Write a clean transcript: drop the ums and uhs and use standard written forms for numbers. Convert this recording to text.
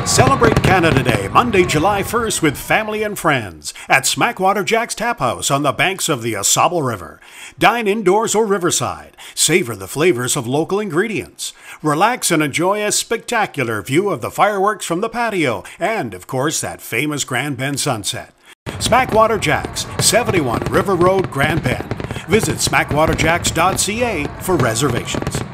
Celebrate Canada Day, Monday, July 1st with family and friends at Smackwater Jack's Tap House on the banks of the Ausable River. Dine indoors or riverside. Savor the flavors of local ingredients. Relax and enjoy a spectacular view of the fireworks from the patio and, of course, that famous Grand Bend sunset. Smackwater Jack's, 71 River Road, Grand Bend. Visit smackwaterjacks.ca for reservations.